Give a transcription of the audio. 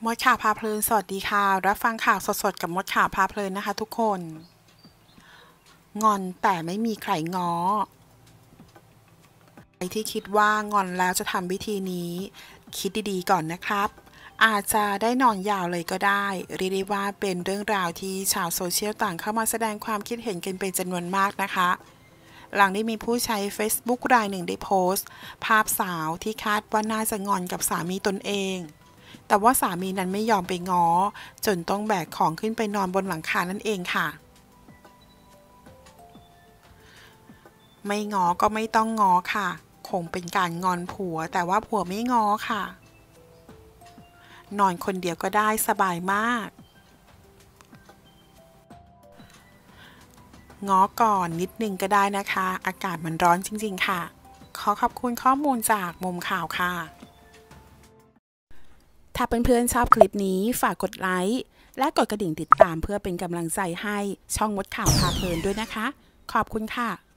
มดข่าวพาเพลินสวัสดีค่ะรับฟังข่าวสดๆกับมดข่าวพาเพลินนะคะทุกคนงอนแต่ไม่มีใครง้อใครที่คิดว่างอนแล้วจะทำวิธีนี้คิดดีๆก่อนนะครับอาจจะได้นอนยาวเลยก็ได้เรียกได้ว่าเป็นเรื่องราวที่ชาวโซเชียลต่างเข้ามาแสดงความคิดเห็นกันเป็นจำนวนมากนะคะหลังได้มีผู้ใช้ Facebook รายหนึ่งได้โพสต์ภาพสาวที่คาดว่าน่าจะงอนกับสามีตนเองแต่ว่าสามีนั้นไม่ยอมไปง้อจนต้องแบกของขึ้นไปนอนบนหลังคานั่นเองค่ะไม่ง้อก็ไม่ต้องง้อค่ะคงเป็นการงอนผัวแต่ว่าผัวไม่ง้อค่ะนอนคนเดียวก็ได้สบายมากง้อก่อนนิดนึงก็ได้นะคะอากาศมันร้อนจริงๆค่ะขอขอบคุณข้อมูลจากมุมข่าวค่ะถ้าเพื่อนๆชอบคลิปนี้ฝากกดไลค์และกดกระดิ่งติดตามเพื่อเป็นกำลังใจให้ช่องมดข่าวพาเพลินด้วยนะคะขอบคุณค่ะ